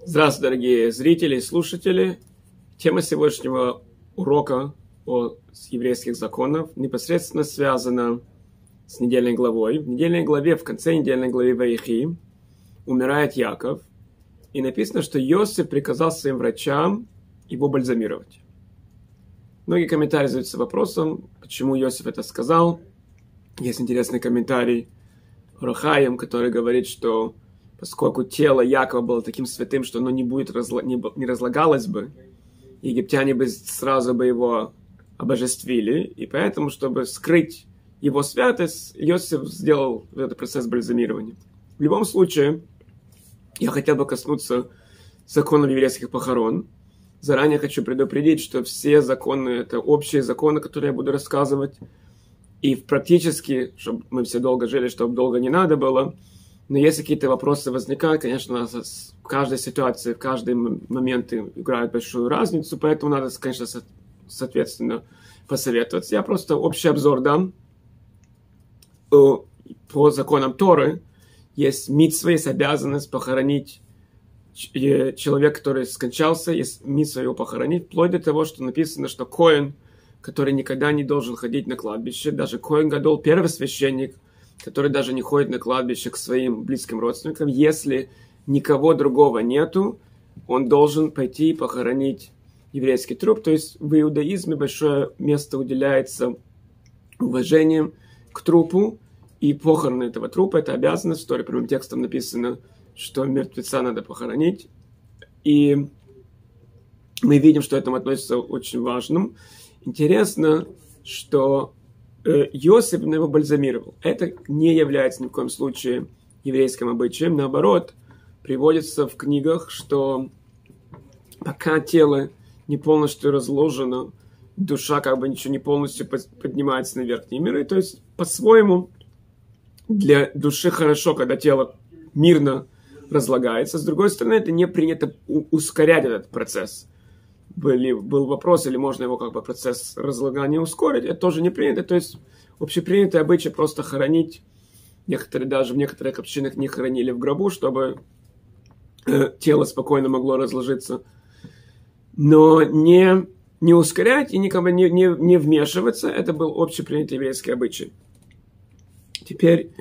Здравствуйте, дорогие зрители и слушатели. Тема сегодняшнего урока о еврейских законах непосредственно связана с недельной главой. В недельной главе, в конце недельной главы Ваихи, умирает Яков. И написано, что Иосиф приказал своим врачам его бальзамировать. Многие комментарии задаются вопросом, почему Иосиф это сказал. Есть интересный комментарий Рахаим, который говорит, что поскольку тело Якова было таким святым, что оно не разлагалось бы, египтяне бы сразу бы его обожествили, и поэтому, чтобы скрыть его святость, Иосиф сделал этот процесс бальзамирования. В любом случае, я хотел бы коснуться законов еврейских похорон. Заранее хочу предупредить, что все законы, это общие законы, которые я буду рассказывать, и практически, чтобы мы все долго жили, чтобы долго не надо было. Но если какие-то вопросы возникают, конечно, в каждой ситуации, в каждый момент играют большую разницу, поэтому надо, конечно, соответственно, посоветоваться. Я просто общий обзор дам. По законам Торы есть мицва, есть обязанность похоронить человека, который скончался, есть мицва его похоронить, вплоть до того, что написано, что коэн, который никогда не должен ходить на кладбище, даже коэн гадол, первосвященник, который даже не ходит на кладбище к своим близким родственникам, если никого другого нету, он должен пойти и похоронить еврейский труп. То есть в иудаизме большое место уделяется уважением к трупу, и похороны этого трупа – это обязанность. В Торе прямым текстом написано, что мертвеца надо похоронить. И мы видим, что этому относится очень важным. Интересно, что Иосиф его бальзамировал. Это не является ни в коем случае еврейским обычаем. Наоборот, приводится в книгах, что пока тело не полностью разложено, душа как бы ничего не полностью поднимается на верхние миры. То есть, по-своему, для души хорошо, когда тело мирно разлагается. С другой стороны, это не принято ускорять этот процесс. Был вопрос, или можно его как бы процесс разлагания ускорить, это тоже не принято. То есть общепринятый обычай просто хоронить. Некоторые даже в некоторых общинах не хоронили в гробу, чтобы тело спокойно могло разложиться. Но не ускорять и никому не вмешиваться, это был общепринятый еврейский обычай. Теперь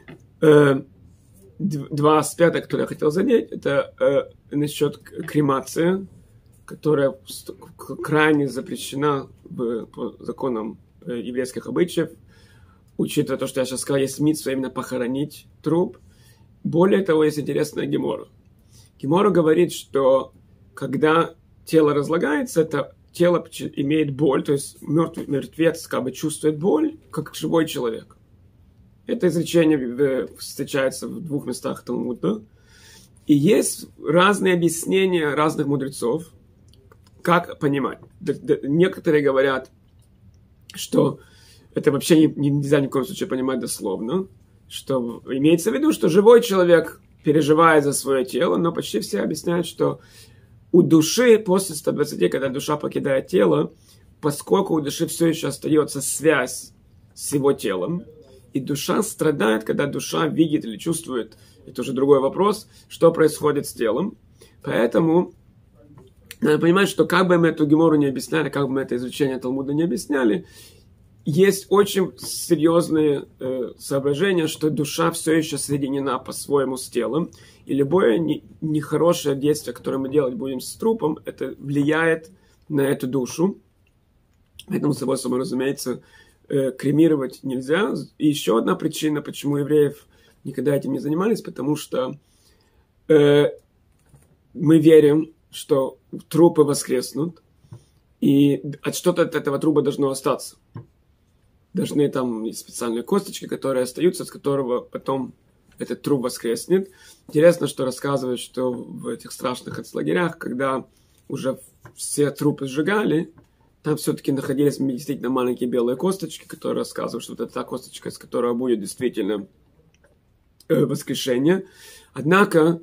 два аспекта, которые я хотел задеть, это насчет кремации, которая крайне запрещена по законам еврейских обычаев, учитывая то, что я сейчас сказал, есть мицва именно похоронить труп. Более того, есть интересная гемора. Гемора говорит, что когда тело разлагается, это тело имеет боль, то есть мертвец как бы чувствует боль, как живой человек. Это изречение встречается в двух местах Талмуда. И есть разные объяснения разных мудрецов, как понимать. Некоторые говорят, что это вообще нельзя ни в коем случае понимать дословно, что имеется в виду, что живой человек переживает за свое тело, но почти все объясняют, что у души после 120, когда душа покидает тело, поскольку у души все еще остается связь с его телом, и душа страдает, когда душа видит или чувствует, это уже другой вопрос, что происходит с телом. Поэтому надо понимать, что как бы мы эту гемору не объясняли, как бы мы это изучение Талмуда не объясняли, есть очень серьезные соображения, что душа все еще соединена по-своему с телом, и любое нехорошее действие, которое мы делать будем с трупом, это влияет на эту душу. Поэтому, само собой, разумеется, кремировать нельзя. И еще одна причина, почему евреев никогда этим не занимались, потому что мы верим, что трупы воскреснут, и что-то от этого труба должно остаться. Должны там есть специальные косточки, которые остаются, с которого потом этот труп воскреснет. Интересно, что рассказывают, что в этих страшных концлагерях, когда уже все трупы сжигали, там все-таки находились действительно маленькие белые косточки, которые рассказывают, что это та косточка, из которой будет действительно воскрешение. Однако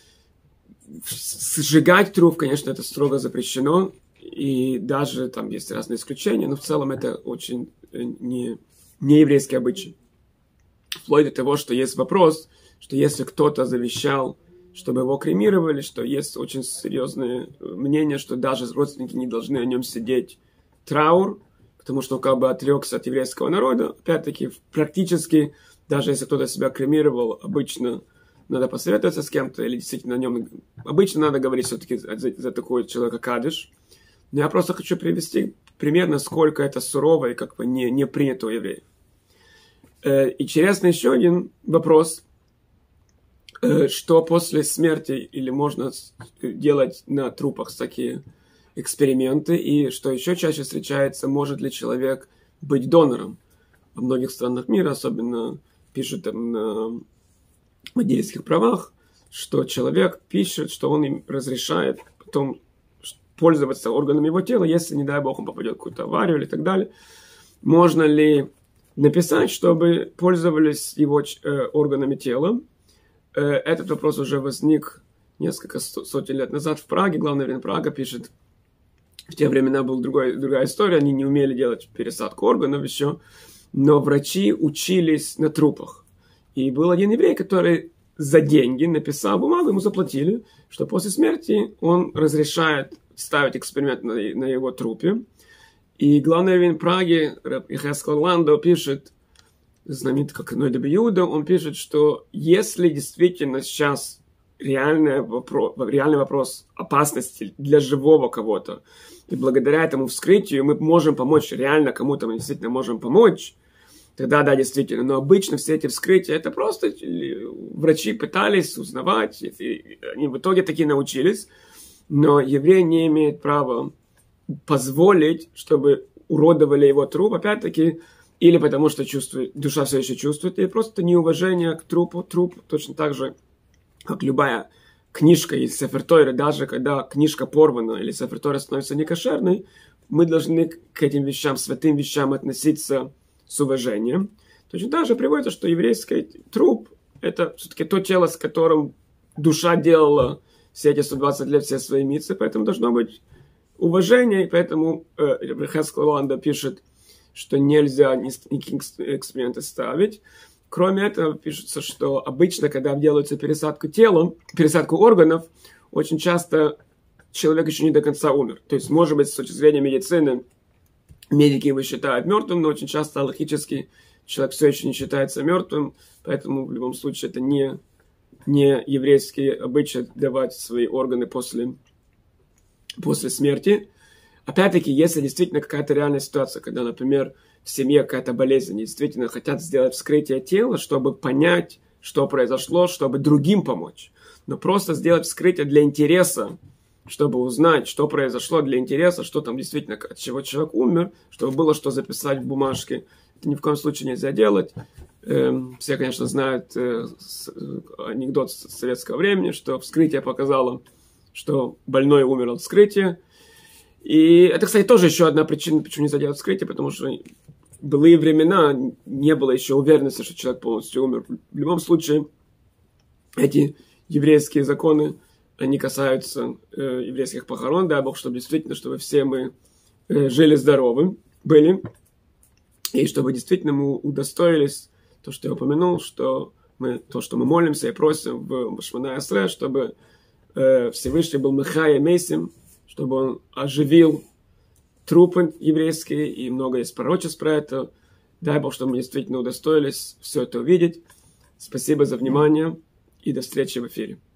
сжигать труп, конечно, это строго запрещено, и даже там есть разные исключения, но в целом это очень не еврейский обычай. Вплоть до того, что есть вопрос, что если кто-то завещал, чтобы его кремировали, что есть очень серьезное мнение, что даже родственники не должны о нем сидеть траур, потому что он как бы отрекся от еврейского народа. Опять-таки, практически, даже если кто-то себя кремировал, обычно надо посоветоваться с кем-то, или действительно о нем... Обычно надо говорить все-таки за такого человека кадиш. Но я просто хочу привести пример, насколько это сурово и как бы не принято у евреев. Интересно еще один вопрос, что после смерти или можно делать на трупах такие эксперименты, и что еще чаще встречается, может ли человек быть донором. Во многих странах мира, особенно пишут там на водительских правах, что человек пишет, что он им разрешает потом пользоваться органами его тела, если, не дай бог, он попадет в какую-то аварию или так далее. Можно ли написать, чтобы пользовались его органами тела? Этот вопрос уже возник несколько сотен лет назад в Праге. Главное время Прага пишет, в те времена была другая история, они не умели делать пересадку органов еще, но врачи учились на трупах. И был один еврей, который за деньги написал бумагу, ему заплатили, что после смерти он разрешает ставить эксперимент на его трупе. И главный раввин Праги, Йехескель Ландо, пишет, знаменитый как Ноэда Биуда, он пишет, что если действительно сейчас реальный вопрос опасности для живого кого-то, и благодаря этому вскрытию мы можем помочь, реально кому-то мы действительно можем помочь, тогда да, действительно. Но обычно все эти вскрытия, это просто врачи пытались узнавать, и они в итоге таки научились, но еврей не имеет права позволить, чтобы уродовали его труп, опять-таки, или потому что душа все еще чувствует, или просто неуважение к трупу. Труп точно так же, как любая книжка из Сефер Тойры, даже когда книжка порвана или Сефер Тойра становится некошерной, мы должны к этим вещам, святым вещам относиться с уважением. Точно так же приводится, что еврейский труп – это все-таки то тело, с которым душа делала все эти 120 лет все свои митцвы, поэтому должно быть уважение, и поэтому Йехескель Ландо пишет, что нельзя никакие эксперименты ставить. Кроме этого, пишется, что обычно, когда делается пересадку органов, очень часто человек еще не до конца умер. То есть, может быть, с точки зрения медицины, медики его считают мертвым, но очень часто логически человек все еще не считается мертвым, поэтому в любом случае это не еврейские обычаи давать свои органы после смерти. Опять-таки, если действительно какая-то реальная ситуация, когда, например, в семье какая-то болезнь, они действительно хотят сделать вскрытие тела, чтобы понять, что произошло, чтобы другим помочь. Но просто сделать вскрытие для интереса, чтобы узнать, что произошло, для интереса, что там действительно, от чего человек умер, чтобы было что записать в бумажке. Это ни в коем случае нельзя делать. Все, конечно, знают анекдот с советского времени, что вскрытие показало, что больной умер от вскрытия. И это, кстати, тоже еще одна причина, почему нельзя делать вскрытие, потому что в былые времена не было еще уверенности, что человек полностью умер. В любом случае, эти еврейские законы, они касаются еврейских похорон, дай Бог, чтобы действительно, чтобы все мы жили здоровы, были, и чтобы действительно мы удостоились, то, что я упомянул, что мы молимся и просим в Шмона Эсре, чтобы Всевышний был Мехая Мейсим, чтобы он оживил трупы еврейские, и много есть пророчеств про это. Дай Бог, чтобы мы действительно удостоились все это увидеть. Спасибо за внимание, и до встречи в эфире.